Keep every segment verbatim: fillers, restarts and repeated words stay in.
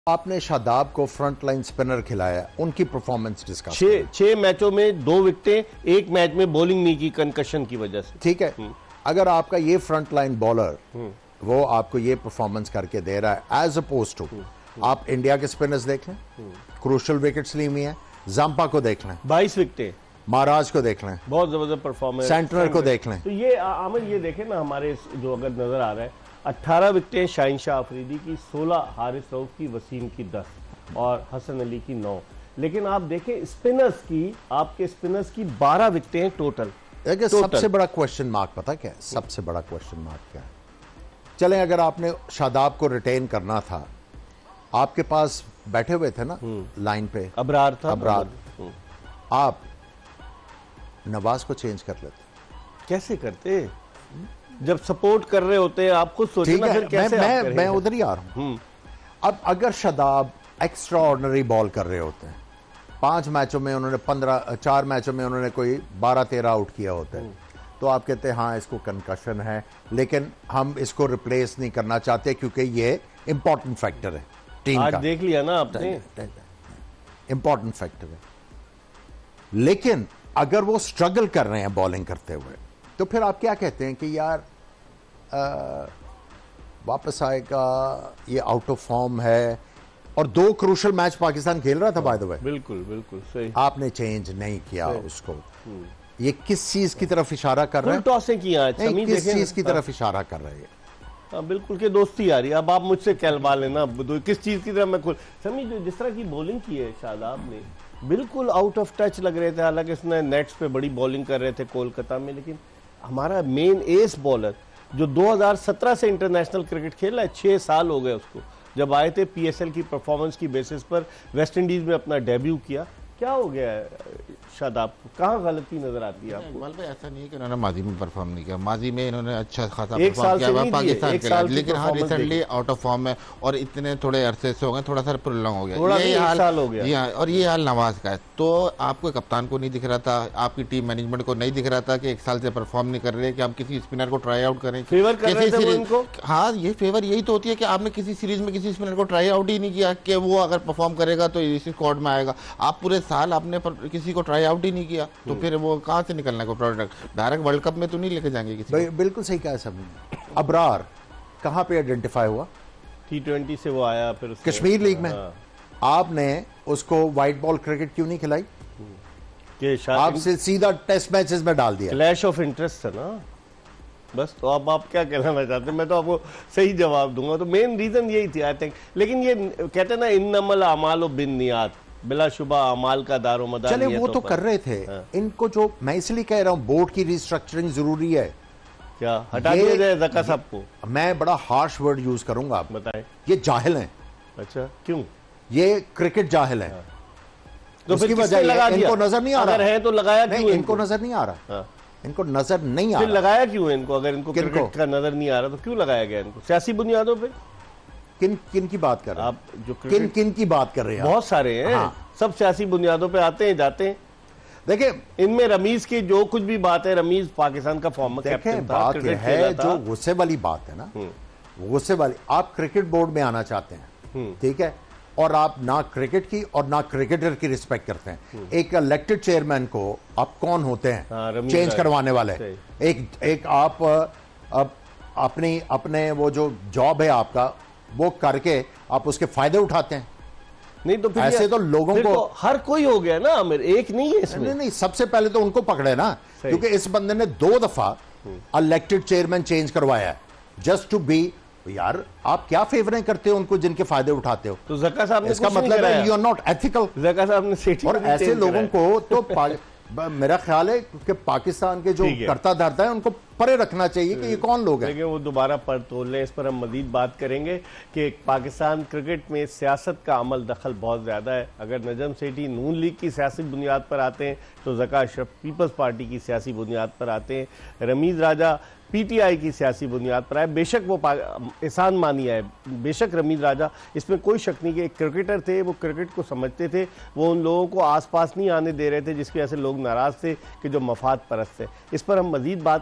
आपने शादाब को front line spinner खिलाया, उनकी परफॉर्मेंस डिस्कस छह छह मैचों में दो विकेटें, एक मैच में बॉलिंग नहीं की कंकशन की वजह से। ठीक है, अगर आपका ये फ्रंट लाइन बॉलर वो आपको ये परफॉर्मेंस करके दे रहा है एज अपोज टू, आप इंडिया के स्पिनर्स देख लें, क्रूशल विकेट्स ली हुई हैं, जाम्पा को देख लें बाईस विकेटें, महाराज को देख लें, बहुत जबरदस्त परफॉर्मेंस, सेंटनर को देख लें। तो ये आमिर ये देखें ना, हमारे जो अगर नजर आ रहा है अट्ठारह विकेटें शाहीन शाह अफरीदी की, सोलह हारिस रऊफ की, वसीम की दस और हसन अली की नौ। लेकिन आप देखें स्पिनर्स की, आपके स्पिनर्स की बारह विकेटें टोटल। देखिए सबसे बड़ा क्वेश्चन मार्क पता क्या है? सबसे बड़ा क्वेश्चन मार्क क्या है? चलें, अगर आपने शादाब को रिटेन करना था, आपके पास बैठे हुए थे ना लाइन पे अबरार था, अबरार, आप नवाज को चेंज कर लेते। कैसे करते? जब सपोर्ट कर रहे होते हैं आप खुद सोचिए ना, फिर कैसे मैं, आप मैं, मैं उधर ही आ रहा हूं। अब अगर शादाब एक्स्ट्रा ऑर्डिनरी बॉल कर रहे होते हैं, पांच मैचों में उन्होंने पंद्रह चार मैचों में उन्होंने कोई बारह तेरह आउट किया होता है, तो आप कहते हैं हाँ इसको कंकशन है, लेकिन हम इसको रिप्लेस नहीं करना चाहते क्योंकि ये इंपॉर्टेंट फैक्टर है टीम आज का। देख लिया ना आपने, इंपॉर्टेंट फैक्टर है। लेकिन अगर वो स्ट्रगल कर रहे हैं बॉलिंग करते हुए, तो फिर आप क्या कहते हैं कि यार आ, वापस आएगा, ये आउट ऑफ फॉर्म है, और दो क्रूशल मैच पाकिस्तान खेल रहा था बाय द वे। बिल्कुल बिल्कुल सही, आपने चेंज नहीं किया उसको। ये किस चीज की तरफ इशारा कर रहे हैं? टॉसें की आज किस चीज की तरफ इशारा कर रहे हैं? हाँ बिल्कुल के दोस्ती आ रही है। अब आप मुझसे कहलवा लेना किस चीज की तरफ मैं खुल समी, जिस तरह की बॉलिंग की है शादाब ने, बिल्कुल आउट ऑफ टच लग रहे थे। हालांकि इसने नेट्स पे बड़ी बॉलिंग कर रहे थे कोलकाता में, लेकिन हमारा मेन एस बॉलर जो दो हज़ार सत्रह से इंटरनेशनल क्रिकेट खेल रहा है, छह साल हो गए उसको, जब आए थे पीएसएल की परफॉर्मेंस की बेसिस पर वेस्ट इंडीज में अपना डेब्यू किया, क्या हो गया है शादाब को? कहाँ गलती नजर आती है आपको? भाई ऐसा नहीं है कि उन्होंने माजी में परफॉर्म नहीं किया, माजी में इन्होंने अच्छा खासा एक परफॉर्म किया साल पाकिस्तान के लिए, लेकिन हाँ रिसेंटली आउट ऑफ फॉर्म है और इतने थोड़े अरसे से हो गए, थोड़ा सा प्रोलॉन्ग हो गया, थोड़ा ये एक हाल साल हो गया। ये और ये हाल नवाज का है। तो आपको कप्तान को नहीं दिख रहा था, आपकी टीम मैनेजमेंट को नहीं दिख रहा था कि एक साल से परफॉर्म नहीं कर रहे, कि हम किसी स्पिनर को ट्राई आउट करें। फेवर कर रहे थे उनको। हाँ, ये फेवर यही तो होती है कि आपने किसी सीरीज में किसी स्पिनर को ट्राई आउट ही नहीं किया कि वो अगर परफॉर्म करेगा तो इस स्क्वाड में आएगा। आप पूरे साल आपने किसी को ट्राई आउट ही नहीं किया, तो फिर वो कहाँ से निकलना को प्रोडक्ट? डायरेक्ट वर्ल्ड कप में तो नहीं लेके जाएंगे किसी। बिल्कुल सही कहा सबने। अबरार कहाँ पे आइडेंटिफाई हुआ? टी ट्वेंटी से वो आया, फिर कश्मीर लीग में आपने उसको व्हाइट बॉल क्रिकेट क्यों नहीं खिलाई? आपसे सीधा टेस्ट मैचेस में डाल दिया। क्लैश ऑफ इंटरेस्ट है ना बस। तो अब आप क्या कहना चाहते हैं? मैं तो आपको सही जवाब दूंगा। तो मेन रीजन यही थी आई थिंक। लेकिन ये कहते हैं ना, इन्नमल अमाल बिन्नियात, बिलाशुबा अमाल का दारोमदार। चले वो तो कर रहे थे। हाँ। इनको जो मैं इसलिए कह रहा हूं बोर्ड की रिस्ट्रक्चरिंग जरूरी है। क्या हटा दिया जाए ज़का साहब को? मैं बड़ा हार्श वर्ड यूज करूंगा, आप बताएं। ये जाहिल हैं। अच्छा, क्यों? ये क्रिकेट जाहिल है। हाँ। तो फिर किसने लगा दिया? इनको नजर नहीं आ रहा। अगर है तो लगाया क्यों? इनको नजर नहीं आ रहा। हाँ। इनको नजर नहीं आ रहा। लगाया क्यों इनको? अगर इनको क्रिकेट का नजर नहीं आ रहा तो क्यों लगाया गया इनको? सियासी बुनियादों पे? किन किन की बात कर रहे हैं आप? जो किन किन की बात कर रहे हैं? बहुत सारे हैं। हाँ। सब सियासी बुनियादों पे आते हैं जाते हैं। देखिए, इनमें रमीज की जो कुछ भी बात है, रमीज पाकिस्तान का फॉर्मर कैप्टन था, बात है जो गुस्से वाली बात है ना, गुस्से वाली, आप क्रिकेट बोर्ड में आना चाहते हैं, ठीक है, और आप ना क्रिकेट की और ना क्रिकेटर की रिस्पेक्ट करते हैं। एक इलेक्टेड चेयरमैन को आप कौन होते हैं? हाँ, चेंज करवाने वाले। एक एक आप अब अपनी अपने वो जो जॉब है आपका, वो करके आप उसके फायदे उठाते हैं। नहीं तो फिर ऐसे तो लोगों को तो हर कोई हो गया ना आमिर, एक नहीं है इसमें। नहीं नहीं, सबसे पहले तो उनको पकड़े ना, क्योंकि इस बंदे ने दो दफा इलेक्टेड चेयरमैन चेंज करवाया जस्ट टू बी। यार आप क्या फेवरें करते हो उनको जिनके फायदे उठाते हो? तो ज़का साहब ने इसका मतलब है you are not ethical. Zaka साहब ने सिटी और ऐसे लोगों को तो मेरा ख्याल है कि पाकिस्तान के जो करता धरता है उनको परे रखना चाहिए कि ये कौन लोग हैं। वो दोबारा पर तोड़ लें, इस पर हम मजीद बात करेंगे कि पाकिस्तान क्रिकेट में सियासत का अमल दखल बहुत ज़्यादा है। अगर नजम सेठी नून लीग की सियासी बुनियाद पर आते हैं तो ज़का अशरफ पीपल्स पार्टी की सियासी बुनियाद पर आते हैं, रमीज राजा पीटीआई की सियासी बुनियाद पर आए। बेशक वो एहसान मानिया है, बेशक रमीज राजा, इसमें कोई शक नहीं कि एक क्रिकेटर थे, वो क्रिकेट को समझते थे, वो उन लोगों को आसपास नहीं आने दे रहे थे जिसकी वजह से लोग नाराज थे कि जो मफाद परस्त थे। इस पर हम मजीद बात करेंगे, लेकिन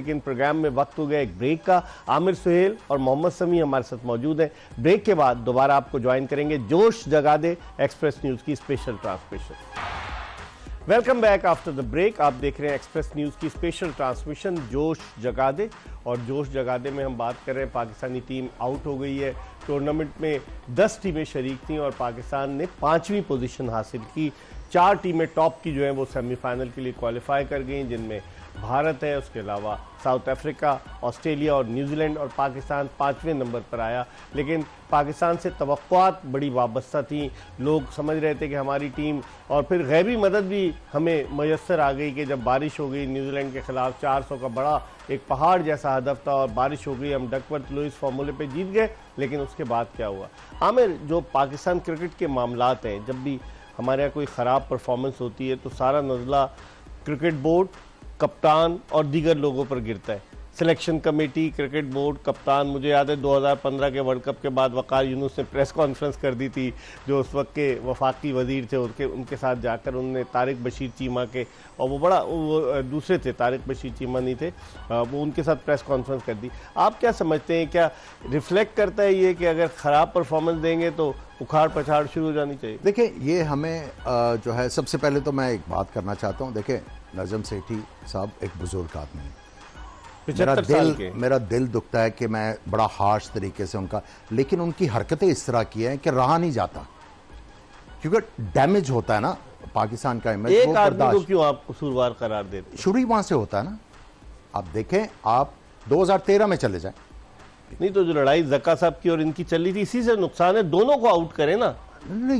लेकिन प्रोग्राम में वक्त हो गया एक ब्रेक का। आमिर सुहेल और मोहम्मद समी हमारे साथ मौजूद हैं। ब्रेक के बाद दोबारा आपको ज्वाइन करेंगे जोश जगा दे एक्सप्रेस न्यूज की special transmission. Welcome back after the break. आप देख रहे हैं एक्सप्रेस न्यूज की स्पेशल ट्रांसमिशन जोश जगा दे, और जोश जगा दे में हम बात कर रहे हैं पाकिस्तानी टीम आउट हो गई है। टूर्नामेंट में दस टीमें शरीक थीं और पाकिस्तान ने पांचवी पोजीशन हासिल की। चार टीमें टॉप की जो हैं वो सेमीफाइनल के लिए क्वालिफाई कर गई, जिनमें भारत है, उसके अलावा साउथ अफ्रीका, ऑस्ट्रेलिया और न्यूजीलैंड, और पाकिस्तान पाँचवें नंबर पर आया। लेकिन पाकिस्तान से तवक्कुआत बड़ी वाबस्ता थी। लोग समझ रहे थे कि हमारी टीम, और फिर गैबी मदद भी हमें मैसर आ गई कि जब बारिश हो गई न्यूजीलैंड के खिलाफ चार सौ का बड़ा एक पहाड़ जैसा हदफ था और बारिश हो गई, हम डकवर्थ लुइस फार्मूले पे जीत गए। लेकिन उसके बाद क्या हुआ? आमिर, जो पाकिस्तान क्रिकेट के मामलात हैं, जब भी हमारे यहाँ कोई ख़राब परफॉर्मेंस होती है तो सारा नज़ला क्रिकेट बोर्ड, कप्तान और दीगर लोगों पर गिरता है। सिलेक्शन कमेटी, क्रिकेट बोर्ड, कप्तान। मुझे याद है दो हज़ार पंद्रह के वर्ल्ड कप के बाद वकार यूनुस ने प्रेस कॉन्फ्रेंस कर दी थी, जो उस वक्त के वफाकी वजीर थे, उनके उनके साथ जाकर उन्होंने तारिक बशीर चीमा के, और वो बड़ा वो दूसरे थे, तारिक बशीर चीमा नहीं थे, वो उनके साथ प्रेस कॉन्फ्रेंस कर दी। आप क्या समझते हैं, क्या रिफ्लेक्ट करता है ये कि अगर ख़राब परफॉर्मेंस देंगे तो उखाड़ पछाड़ शुरू हो जानी चाहिए? देखिए, ये हमें जो है, सबसे पहले तो मैं एक बात करना चाहता हूँ। देखिए, नजम सेठी साहब एक बुजुर्ग आदमी है, मेरा दिल मेरा दिल दुखता है कि मैं बड़ा हार्श तरीके से उनका, लेकिन उनकी हरकतें इस तरह की हैं कि रहा नहीं जाता, क्योंकि डैमेज होता है ना पाकिस्तान का इमेज। एक आदमी को क्यों आप कसूरवार करार देते? शुरू ही वहां से होता है ना। आप देखें, आप दो हज़ार तेरह में चले जाएं, नहीं तो जो लड़ाई जक्का साहब की और इनकी चल रही थी, इसी से नुकसान है। दोनों को आउट करें ना। नहीं,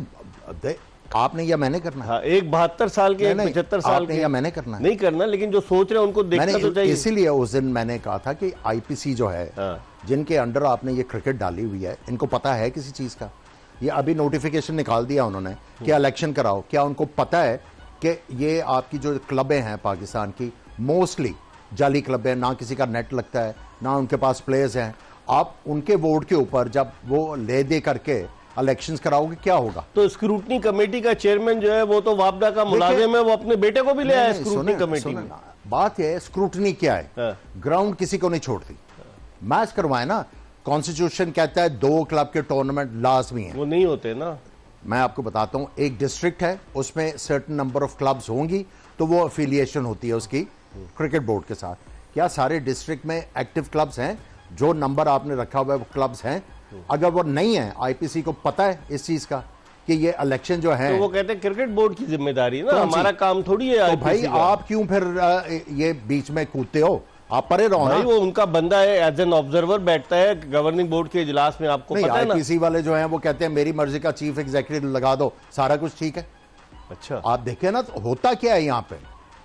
आपने या मैंने करना है? हाँ, एक बहत्तर साल के, एक पचहत्तर साल के, या मैंने करना है? नहीं करना, लेकिन जो सोच रहे हैं उनको देखना तो चाहिए। इसीलिए उस दिन मैंने कहा था कि आईपीसी जो है, हाँ, जिनके अंडर आपने ये क्रिकेट डाली हुई है, इनको पता है किसी चीज का? ये अभी नोटिफिकेशन निकाल दिया उन्होंने कि इलेक्शन कराओ। क्या उनको पता है कि ये आपकी जो क्लबें हैं पाकिस्तान की, मोस्टली जाली क्लब है, ना किसी का नेट लगता है, ना उनके पास प्लेयर्स हैं। आप उनके वोट के ऊपर जब वो ले दे करके इलेक्शंस कराओगे, क्या होगा? तो स्क्रूटनी कमेटी का चेयरमैन जो है वो तो वापडा का मुलाजिम है, वो अपने बेटे को भी ले आया स्क्रूटनी कमेटी में। बात है, स्क्रूटनी क्या है? हाँ। ग्राउंड किसी को नहीं छोड़ती। मैच करवाए ना, कॉन्स्टिट्यूशन कहता है दो क्लब के टूर्नामेंट लाजमी है, वो नहीं होते ना। मैं आपको बताता हूं, एक डिस्ट्रिक्ट है, उसमें सर्टेन नंबर ऑफ क्लब्स होंगी, तो वो एफिलिएशन होती है उसकी क्रिकेट बोर्ड के साथ। क्या सारे डिस्ट्रिक्ट में एक्टिव क्लब्स हैं? जो नंबर आपने रखा हुआ है वो क्लब्स हैं। अगर वो नहीं है, आईपीसी को पता है इस चीज का कि ये इलेक्शन जो है, तो वो कहते हैं क्रिकेट बोर्ड की जिम्मेदारी है ना, हमारा काम थोड़ी है। तो भाई आप क्यों फिर ये बीच में कूदते हो? आप परे रहो ना। वो उनका बंदा है, एज एन ऑब्जर्वर बैठता है गवर्निंग बोर्ड के इजलास में, आपको पता है ना। आईपीसी वाले जो हैं वो कहते हैं मेरी मर्जी का चीफ एग्जीक्यूटिव लगा दो, सारा कुछ ठीक है। अच्छा, आप देखें ना, तो होता क्या है यहाँ पे।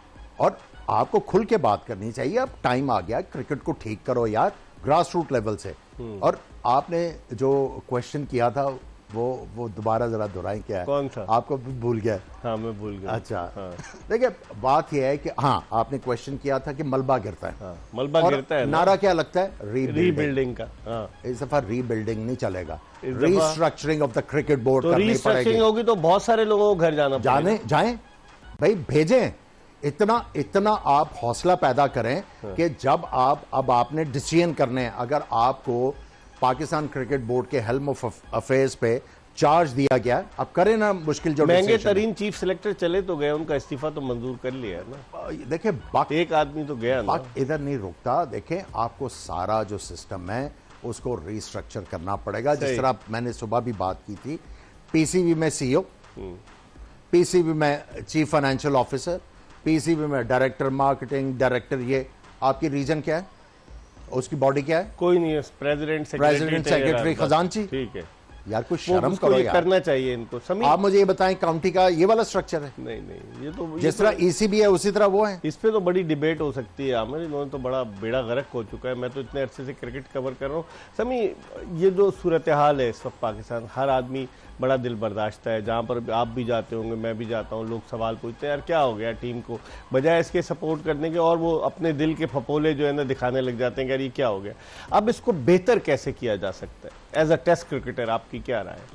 और आपको खुल के बात करनी चाहिए। अब टाइम आ गया, क्रिकेट को ठीक करो यार, ग्रास रूट लेवल से। और आपने जो क्वेश्चन किया था वो वो दोबारा जरा दोहराएं, क्या है? कौन सा? आपको भूल गया? हाँ, मैं भूल गया। अच्छा, हाँ। देखिए, बात यह है कि हाँ, आपने क्वेश्चन किया था कि मलबा गिरता है। हाँ, मलबा गिरता है। नारा क्या लगता है? रीबिल्डिंग का। हाँ। इस दफा रीबिल्डिंग नहीं चलेगा, restructuring of the cricket board करनी पड़ेगी। रीस्ट्रक्चरिंग होगी तो बहुत सारे लोगों को घर जाना जाने जाएं भाई, भेजें। इतना इतना आप हौसला पैदा करें हाँ। कि जब आप अब आपने डिसीजन करने हैं, अगर आपको पाकिस्तान क्रिकेट बोर्ड के हेल्म ऑफ अफेयर्स पे चार्ज दिया गया, अब करें ना मुश्किल जो महंगे तरीन चीफ सेलेक्टर चले तो गए, उनका इस्तीफा तो मंजूर कर लिया ना। देखिए, बात एक आदमी तो गया ना, इधर नहीं रुकता। देखें, आपको सारा जो सिस्टम है उसको रीस्ट्रक्चर करना पड़ेगा। जिस तरह मैंने सुबह भी बात की थी, पीसीबी में सीईओ, पीसीबी में चीफ फाइनेंशियल ऑफिसर, पीसीबी में डायरेक्टर मार्केटिंग, डायरेक्टर, ये आपकी रीजन क्या है? उसकी बॉडी क्या है? कोई नहीं है, प्रेसिडेंट प्रेसिडेंट सेक्रेटरी, खजांची। ठीक है यार, कुछ शर्म करो यार, करना चाहिए इनको। समी, आप मुझे ये बताएं, काउंटी का ये वाला स्ट्रक्चर है? नहीं नहीं, ये तो जिस तरह ईसीबी है उसी तरह वो है। इस पे तो बड़ी डिबेट हो सकती है आमिर, इन्होंने तो बड़ा बेड़ा गर्क हो चुका है। मैं तो इतने अरसे से क्रिकेट कवर कर रहा हूँ। समी, ये जो सूरत हाल है इस वक्त पाकिस्तान, हर आदमी बड़ा दिल बर्दाश्त है। जहाँ पर आप भी जाते होंगे, मैं भी जाता हूँ, लोग सवाल पूछते हैं यार क्या हो गया टीम को, बजाय इसके सपोर्ट करने के, और वो अपने दिल के फपोले जो है ना दिखाने लग जाते हैं कि यार ये क्या हो गया। अब इसको बेहतर कैसे किया जा सकता है? एज अ टेस्ट क्रिकेटर आपकी क्या राय है?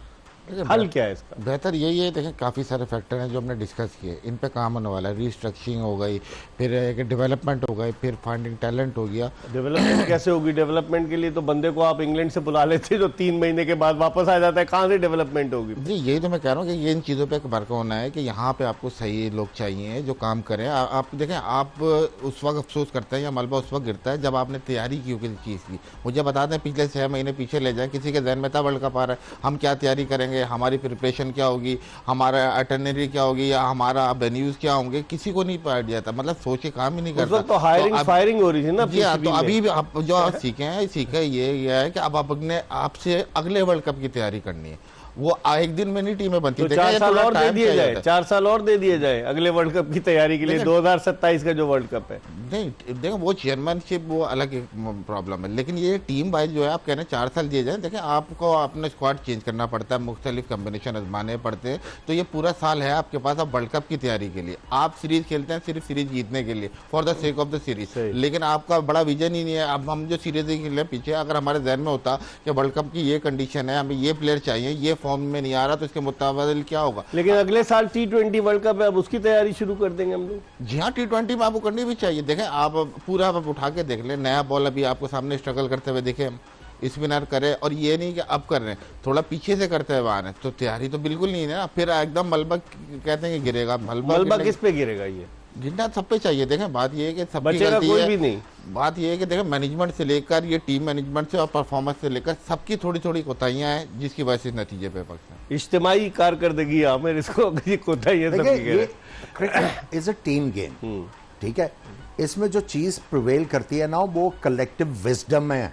हल क्या है इसका? बेहतर यही है, देखें काफ़ी सारे फैक्टर हैं जो हमने डिस्कस किए, इन पे काम होने वाला है। रिस्ट्रक्चरिंग हो गई, फिर एक डेवलपमेंट हो गई, फिर फाइंडिंग टैलेंट हो गया। डेवलपमेंट कैसे होगी? डेवलपमेंट के लिए तो बंदे को आप इंग्लैंड से बुला लेते जो तीन महीने के बाद वापस आ जाता है, कहाँ से डेवलपमेंट होगी? जी यही तो मैं कह रहा हूँ कि ये इन चीज़ों पे वर्क होना है कि यहाँ पे आपको सही लोग चाहिए जो काम करें। आ, आप देखें, आप उस वक्त अफसोस करते हैं या मलबा उस वक्त गिरता है जब आपने तैयारी की हो किसी चीज़ की। मुझे बता दें, पिछले छः महीने पीछे ले जाएं, किसी के जहन में था वर्ल्ड कप आ रहा है, हम क्या तैयारी करेंगे, हमारी प्रिपरेशन क्या होगी, हमारा अटर्नरी क्या होगी, या हमारा वेन्यूज क्या होंगे, किसी को नहीं आइडिया था। मतलब सोच के काम ही नहीं करता। तो हायरिंग फायरिंग हो रही थी ना। जी हाँ, तो अभी भी आप जो आप सीखे हैं सीखे ये ये है कि अब आप अपने आपसे अगले वर्ल्ड कप की तैयारी करनी है। वो एक दिन में नहीं टीमें बनती। तो चार साल और दे दिए जाए, चार साल और दे दिए जाए अगले वर्ल्ड कप की तैयारी के लिए, दो हज़ार सत्ताईस का जो वर्ल्ड कप है। नहीं देखो, वो चेयरमैनशिप वो अलग प्रॉब्लम है, लेकिन ये टीम वाइज जो है आप कह रहे हैं चार साल दिए जाए। देखें, आपको अपना स्क्वाड चेंज करना पड़ता है, मुख्तलिफ कम्बिनेशन आजमाने पड़ते हैं। तो ये पूरा साल है आपके पास अब वर्ल्ड कप की तैयारी के लिए। आप सीरीज खेलते हैं सिर्फ सीरीज जीतने के लिए, for the sake of the series, लेकिन आपका बड़ा विजन ही नहीं है। अब हम जो सीरीज खेले पीछे, अगर हमारे जहन में होता कि वर्ल्ड कप की ये कंडीशन है, हमें ये प्लेयर चाहिए, ये फॉर्म में नहीं आ रहा, इसके मुताबिल क्या होगा। लेकिन अगले साल टी ट्वेंटी वर्ल्ड कप है, अब उसकी तैयारी शुरू कर देंगे हम लोग। जी हाँ, टी ट्वेंटी में आपको करनी भी चाहिए। देखें, आप पूरा आप उठा के देख लें, नया बॉल अभी आपको सामने स्ट्रगल करते हुए देखें हम, स्पिनर करे, और ये नहीं कि अब कर रहे हैं, थोड़ा पीछे से करते हुए आ रहे हैं, तो तैयारी तो बिल्कुल नहीं है ना। फिर एकदम मलबा कहते हैं कि गिरेगा, मलबा मलबा किस पे गिरेगा? ये गिरना सब पे चाहिए। देखें, बात ये है कि सबकी बचेगा गलती कोई है। भी नहीं। बात ये है कि देखें, मैनेजमेंट से लेकर ये टीम मैनेजमेंट से और परफॉर्मेंस से लेकर सबकी थोड़ी थोड़ी कोताहियां हैं, जिसकी वजह से नतीजे पे पक्ष है। इज्तिमाई कारकर्दगी आमिर इसको कोताही सब cricket is a team game, ठीक है। इसमें जो चीज प्रिवेल करती है ना, वो कलेक्टिव विजडम है।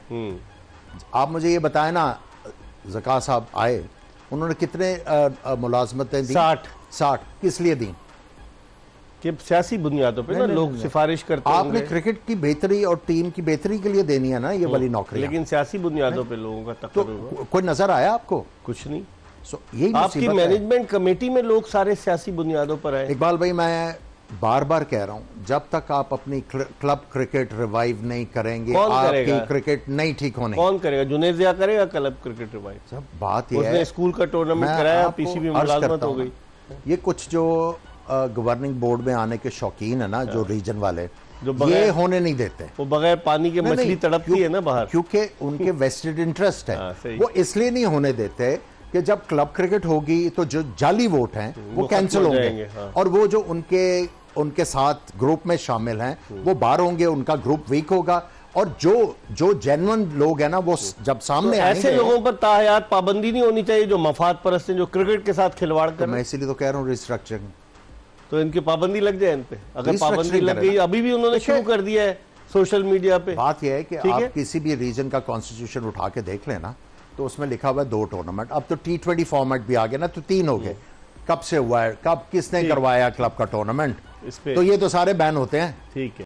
आप मुझे ये बताएं ना, ज़का साहब आए, उन्होंने कितने मुलाजमतें दी? साठ साठ किस लिए दी? कि सियासी बुनियादों पे ना लोग सिफारिश करते हैं। आपने क्रिकेट की बेहतरी और टीम की बेहतरी के लिए देनी है ना ये वाली नौकरी, लेकिन सियासी बुनियादों पे लोगों का तो तकर्रुर कोई नजर आया आपको? कुछ नहीं। सो यही आपकी मैनेजमेंट कमेटी में लोग सारे सियासी बुनियादों पर आए। इकबाल भाई, मैं बार बार कह रहा हूं, जब तक आप अपनी क्लब क्रिकेट रिवाइव नहीं करेंगे, आपकी क्रिकेट नहीं ठीक होने। कौन करेगा? जुनेजिया करेगा क्लब क्रिकेट रिवाइव? सब बात ये है, स्कूल का टूर्नामेंट कराया, पीसीबी मुलाजमत हो गई। ये कुछ जो गवर्निंग बोर्ड में आने के शौकीन है ना, जो रीजन वाले, जो ये होने नहीं देते। वो बगैर पानी के मछली तड़पती है ना बाहर, क्योंकि उनके वेस्टेड इंटरेस्ट है। वो इसलिए नहीं होने देते कि जब क्लब क्रिकेट होगी तो जो जाली वोट हैं वो कैंसिल होंगे, और वो जो उनके उनके साथ ग्रुप में शामिल हैं वो बाहर होंगे, उनका ग्रुप वीक होगा, और जो जो जेन्युइन लोग हैं ना वो जब सामने तो आएंगे, ऐसे लोगों पर ताहयात पाबंदी नहीं होनी चाहिए जो मफाद परस्त हैं, जो क्रिकेट के साथ खिलवाड़ कर। मैं इसीलिए तो कह रहा हूँ रिस्ट्रक्चरिंग, तो इनकी पाबंदी लग जाए इन पे। अगर पाबंदी लग गई, अभी भी उन्होंने शुरू कर दिया है सोशल मीडिया पे। बात यह है कि आप किसी भी रीजन का कॉन्स्टिट्यूशन उठा के देख लेना, तो उसमें लिखा हुआ है दो टूर्नामेंट। अब तो टी ट्वेंटी फॉर्मेट भी आ गया ना, तो तीन हो गए। कब से हुआ है, कब किसने करवाया क्लब का टूर्नामेंट? तो ये तो सारे बैन होते हैं। ठीक है।